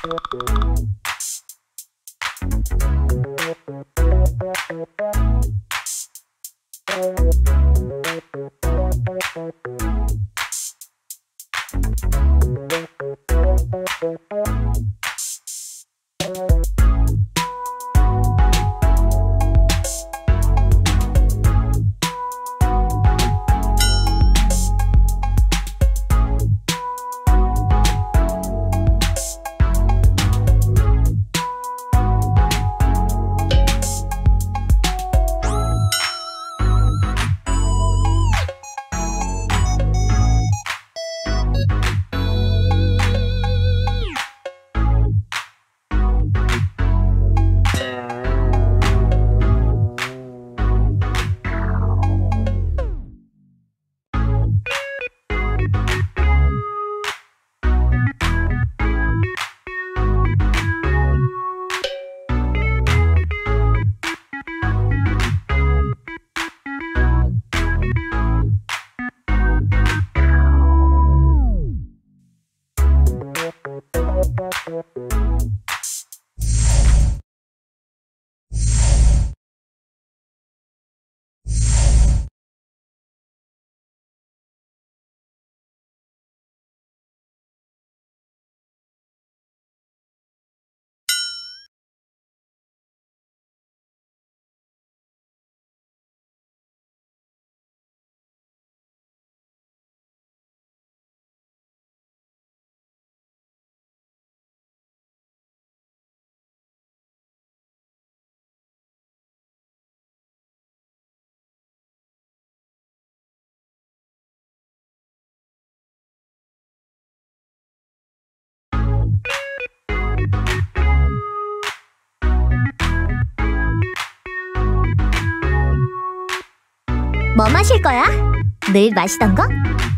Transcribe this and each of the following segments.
뭐 마실 거야? 늘 마시던 거?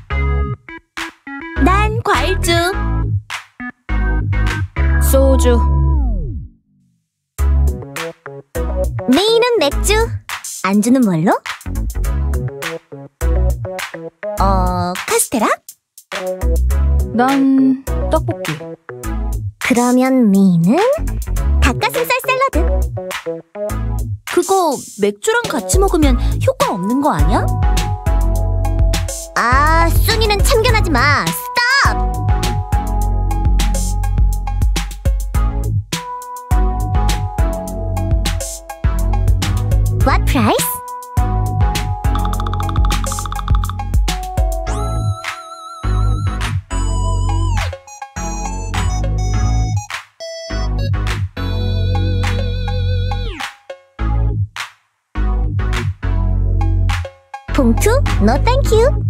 난 과일주. 소주. 메인은 맥주. 안주는 뭘로? 카스테라? 난 떡볶이. 그러면 메인은 닭가슴살 샐러드. 그거 맥주랑 같이 먹으면 효과 없는 거 아니야? 아, 순이는 참견하지 마. 스톱! What price? 봉투? No thank you.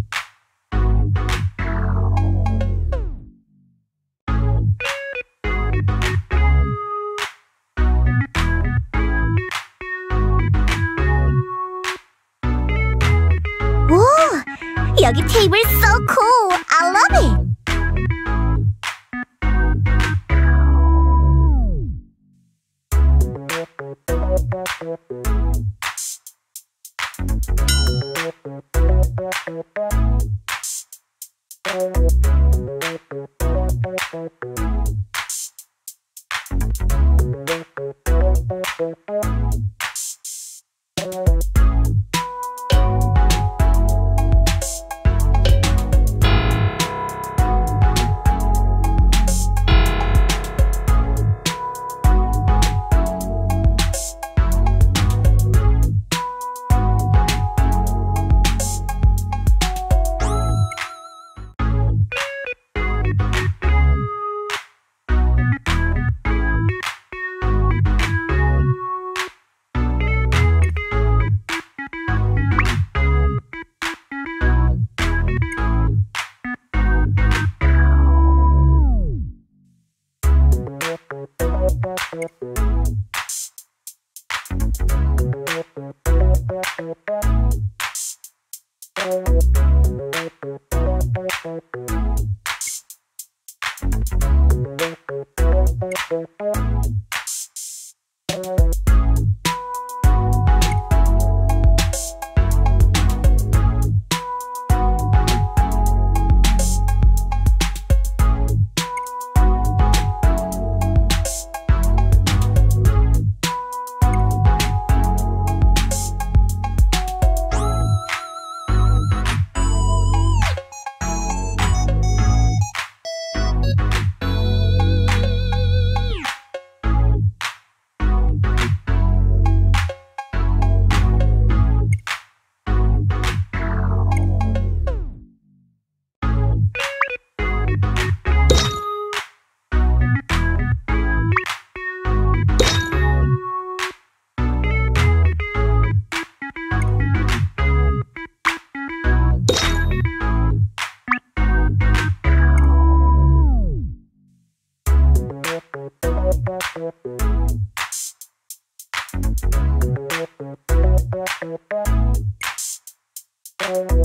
오, 여기 테이블 so cool. I love it.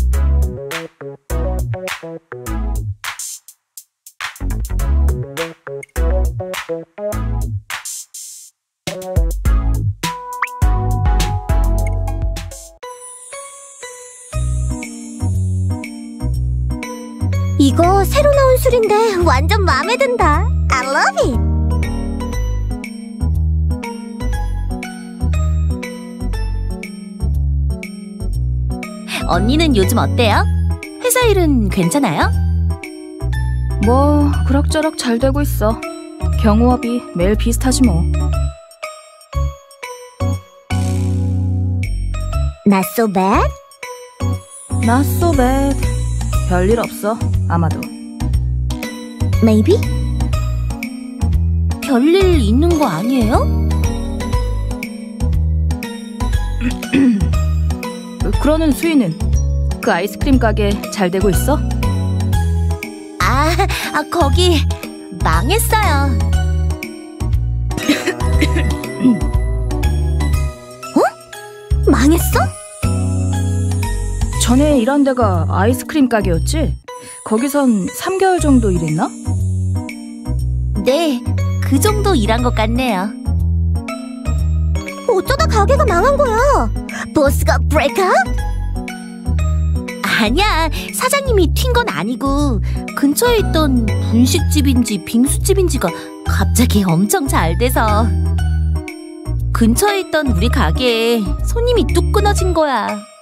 이거 새로 나온 술인데 완전 마음에 든다. I love it. 언니는 요즘 어때요? 회사 일은 괜찮아요? 뭐 그럭저럭 잘 되고 있어. 경호업이 매일 비슷하지 뭐. Not so bad? Not so bad. 별일 없어, 아마도. Maybe? 별일 있는 거 아니에요? 그러는 수희는 그 아이스크림 가게 잘 되고 있어? 거기 망했어요. 망했어? 전에 일한 데가 아이스크림 가게였지? 거기선 3개월 정도 일했나? 네, 그 정도 일한 것 같네요. 어쩌다 가게가 망한 거야? 보스가 브레이크업? 아니야, 사장님이 튄 건 아니고 근처에 있던 분식집인지 빙수집인지가 갑자기 엄청 잘 돼서 근처에 있던 우리 가게에 손님이 뚝 끊어진 거야.